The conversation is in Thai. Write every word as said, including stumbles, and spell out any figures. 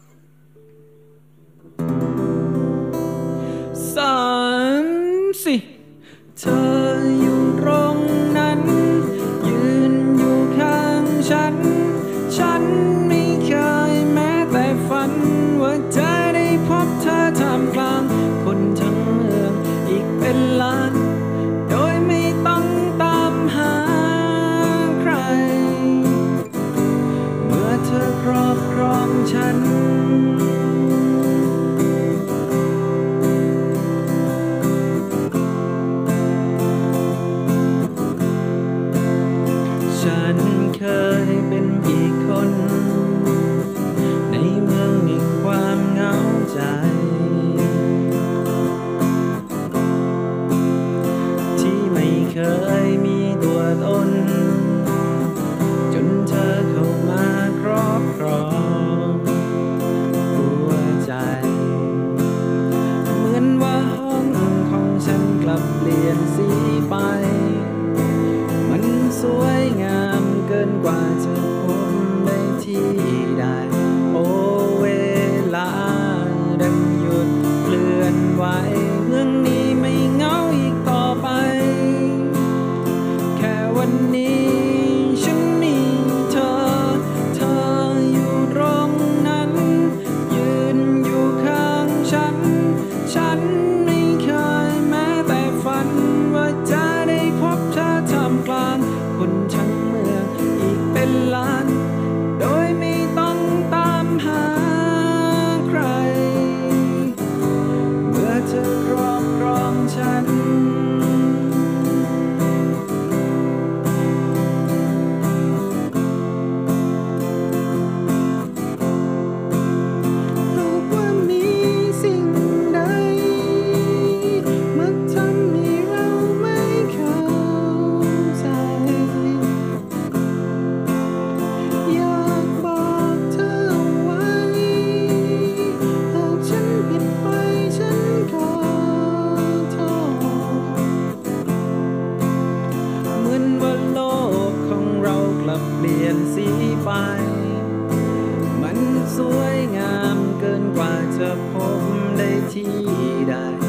สามสี่เธออยู่ตรงนั้นยืนอยู่ข้างฉันฉันไม่เคยแม้แต่ฝันว่าจะได้พบเธอท่ามกลางคนทั้งเมืองอีกเป็นล้านโดยไม่ต้องตามหาใครเมื่อเธอครอบครองฉันฉันเคยเป็นอีกคนในเมืองแห่งความเหงาใจที่ไม่เคยมีตัวตนจนเธอเข้ามาครอบครองหัวใจเหมือนว่าห้องของฉันกลับเปลี่ยนสีไปมันสวยงามเกินกว่าจะพบได้ที่ใดโอเวลาดังหยุดเคลื่อนไหวเมืองนี้ไม่เหงาอีกต่อไปแค่วันนี้ฉันมีเธอเธออยู่ตรงนั้นยืนอยู่ข้างฉันฉันไม่เคยแม้แต่ฝันว่าจะได้พบเธอท่ามกลางคนทั้งเมืองอีกเป็นล้านโดยไม่ต้องตามหาใครเมื่อเธอครอบครองฉันโลกว่ามีสิ่งใดมาทำให้เราไม่เข้าใจอยากบอกเธอไว้หากฉันผิดไปฉันขอโทษเหมือนว่าโลกของเรากลับเปลี่ยนสีไปมันสวยงามเกินกว่าจะพบได้ที่ใด